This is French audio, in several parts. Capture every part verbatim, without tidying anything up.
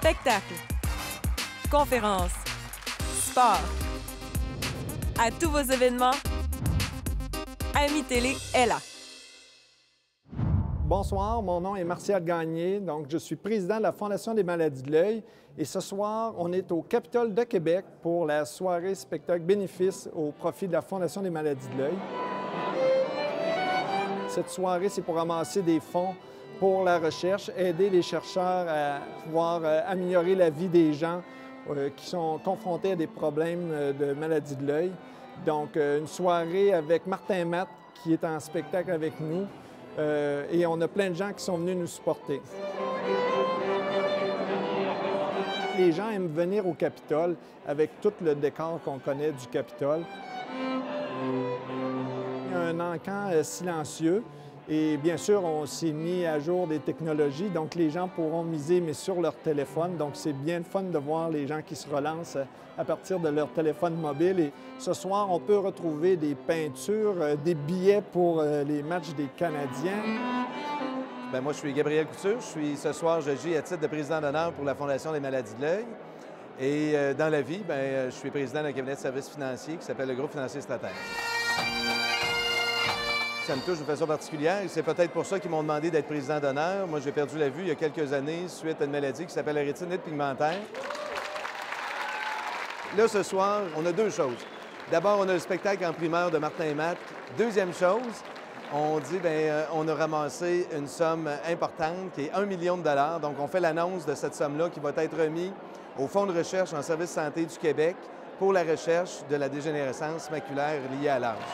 Spectacles, conférences, sport. À tous vos événements, Ami Télé est là. Bonsoir, mon nom est Martial Gagné, donc je suis président de la Fondation des maladies de l'œil et ce soir, on est au Capitole de Québec pour la soirée spectacle bénéfice au profit de la Fondation des maladies de l'œil. Cette soirée, c'est pour ramasser des fonds pour la recherche, aider les chercheurs à pouvoir euh, améliorer la vie des gens euh, qui sont confrontés à des problèmes euh, de maladies de l'œil. Donc, euh, une soirée avec Martin Matt qui est en spectacle avec nous. Euh, et on a plein de gens qui sont venus nous supporter. Les gens aiment venir au Capitole avec tout le décor qu'on connaît du Capitole. Il y a un encan euh, silencieux et bien sûr, on s'est mis à jour des technologies, donc les gens pourront miser mais sur leur téléphone. Donc c'est bien le fun de voir les gens qui se relancent à partir de leur téléphone mobile. Et ce soir, on peut retrouver des peintures, euh, des billets pour euh, les matchs des Canadiens. Bien, moi, je suis Gabriel Couture. Je suis, ce soir, je gis à titre de président d'honneur pour la Fondation des maladies de l'œil. Et euh, dans la vie, bien, je suis président d'un cabinet de services financiers qui s'appelle le Groupe financier stratège. Ça me touche de façon particulière. C'est peut-être pour ça qu'ils m'ont demandé d'être président d'honneur. Moi, j'ai perdu la vue il y a quelques années suite à une maladie qui s'appelle la rétinite pigmentaire. Là, ce soir, on a deux choses. D'abord, on a le spectacle en primeur de Martin et Matt. Deuxième chose, on dit, bien, on a ramassé une somme importante qui est un million de dollars. Donc, on fait l'annonce de cette somme-là qui va être remise au Fonds de recherche en services santé du Québec pour la recherche de la dégénérescence maculaire liée à l'âge.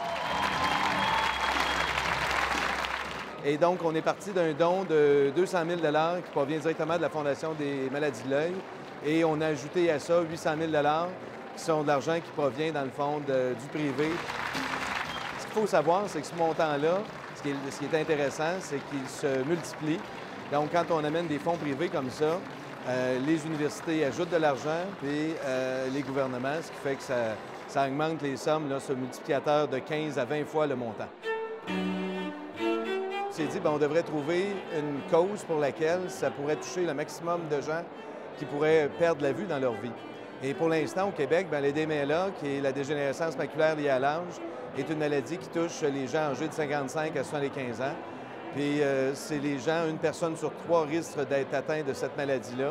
Et donc, on est parti d'un don de deux cent mille dollars qui provient directement de la Fondation des maladies de l'œil. Et on a ajouté à ça huit cent mille dollars qui sont de l'argent qui provient, dans le fond, de, du privé. Ce qu'il faut savoir, c'est que ce montant-là, ce qui est, ce qui est intéressant, c'est qu'il se multiplie. Donc, quand on amène des fonds privés comme ça, euh, les universités ajoutent de l'argent, puis euh, les gouvernements, ce qui fait que ça, ça augmente les sommes, là, ce multiplicateur de quinze à vingt fois le montant. On s'est dit, bien, on devrait trouver une cause pour laquelle ça pourrait toucher le maximum de gens qui pourraient perdre la vue dans leur vie. Et pour l'instant, au Québec, bien, le D M L A, qui est la dégénérescence maculaire liée à l'âge, est une maladie qui touche les gens âgés de cinquante-cinq à soixante-quinze ans. Puis euh, c'est les gens, une personne sur trois risque d'être atteint de cette maladie-là.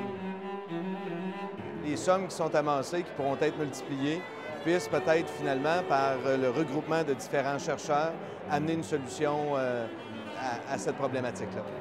Les sommes qui sont amassées, qui pourront être multipliées, puissent peut-être finalement, par le regroupement de différents chercheurs, amener une solution euh, à, à cette problématique-là.